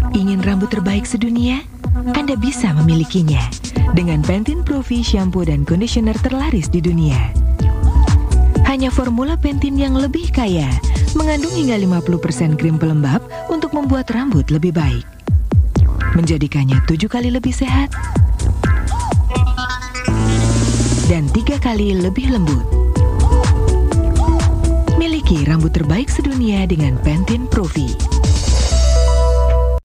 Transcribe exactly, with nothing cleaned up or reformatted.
Ingin rambut terbaik sedunia? Anda bisa memilikinya dengan Pantene Pro V shampoo dan conditioner terlaris di dunia. Hanya formula Pantene yang lebih kaya, mengandung hingga lima puluh persen krim pelembab untuk membuat rambut lebih baik. Menjadikannya tujuh kali lebih sehat dan tiga kali lebih lembut. Miliki rambut terbaik sedunia dengan Pantene Pro V.